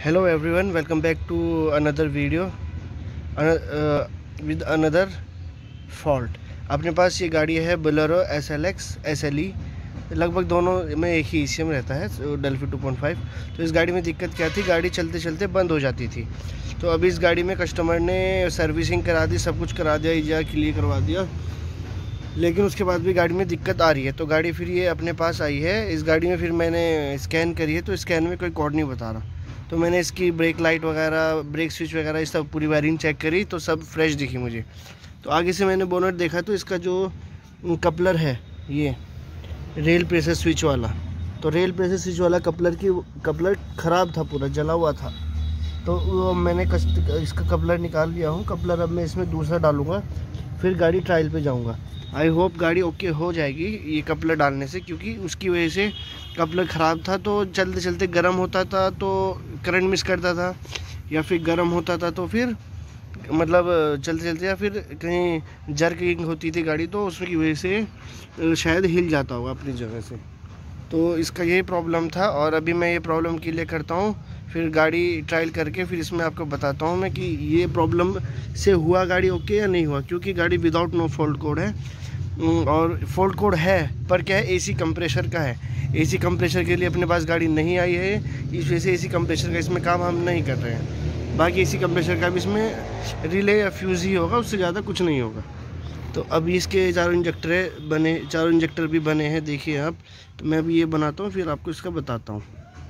Hello everyone, welcome back to another video with another fault। अपने पास ये गाड़ी है बोलेरो SLX SLE, लगभग दोनों में एक ही ECM रहता है डेल्फी 2.5। तो इस गाड़ी में दिक्कत क्या थी, गाड़ी चलते चलते बंद हो जाती थी। तो अभी इस गाड़ी में कस्टमर ने सर्विसिंग करा दी, सब कुछ करा दिया, ईजा क्लियर करवा दिया, लेकिन उसके बाद भी गाड़ी में दिक्कत आ रही है। तो गाड़ी फिर ये अपने पास आई है। इस गाड़ी में फिर मैंने स्कैन करी है, तो स्कैन में कोई कोड नहीं बता रहा। तो मैंने इसकी ब्रेक लाइट वगैरह, ब्रेक स्विच वगैरह, इस सब पूरी वायरिंग चेक करी तो सब फ्रेश दिखी मुझे। तो आगे से मैंने बोनट देखा तो इसका जो कपलर है, ये रेल प्रेशर स्विच वाला, तो रेल प्रेशर स्विच वाला कपलर ख़राब था, पूरा जला हुआ था। तो वो मैंने इसका कपलर निकाल लिया हूँ। कपलर अब मैं इसमें दूसरा डालूँगा, फिर गाड़ी ट्रायल पे जाऊँगा। आई होप गाड़ी ओके हो जाएगी ये कपलर डालने से, क्योंकि उसकी वजह से कपलर ख़राब था। तो चलते चलते गर्म होता था तो करंट मिस करता था, या फिर गर्म होता था तो फिर मतलब चलते चलते या फिर कहीं जर्किंग होती थी गाड़ी, तो उसकी वजह से शायद हिल जाता होगा अपनी जगह से। तो इसका यही प्रॉब्लम था, और अभी मैं ये प्रॉब्लम क्लियर करता हूँ, फिर गाड़ी ट्रायल करके फिर इसमें आपको बताता हूँ मैं कि ये प्रॉब्लम से हुआ गाड़ी ओके या नहीं हुआ। क्योंकि गाड़ी विदाउट नो फॉल्ट कोड है, और फॉल्ट कोड है पर क्या है, एसी कंप्रेशर का है। एसी कंप्रेशर के लिए अपने पास गाड़ी नहीं आई है, इस वजह से एसी कंप्रेशर का इसमें काम हम नहीं कर रहे हैं। बाकी एसी कंप्रेशर का भी इसमें रिले या फ्यूज़ ही होगा, उससे ज़्यादा कुछ नहीं होगा। तो अभी इसके चारों इंजेक्टर भी बने हैं, देखिए आप। तो मैं अभी ये बनाता हूँ, फिर आपको इसका बताता हूँ।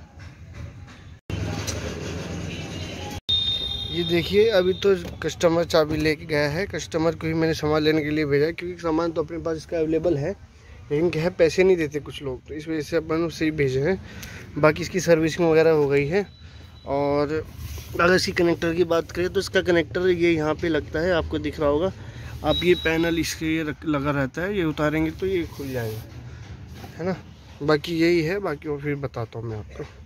ये देखिए, अभी तो कस्टमर चाबी लेके गया है। कस्टमर को ही मैंने सामान लेने के लिए भेजा, क्योंकि सामान तो अपने पास इसका अवेलेबल है, लेकिन क्या है, पैसे नहीं देते कुछ लोग, तो इस वजह से अपन उससे ही भेजे हैं। बाकी इसकी सर्विसिंग वगैरह हो गई है। और अगर इसकी कनेक्टर की बात करें तो इसका कनेक्टर ये यहाँ पे लगता है, आपको दिख रहा होगा। आप ये पैनल इसके ये लगा रहता है, ये उतारेंगे तो ये खुल जाएगा, है ना। बाकी यही है, बाकी और फिर बताता हूँ मैं आपको।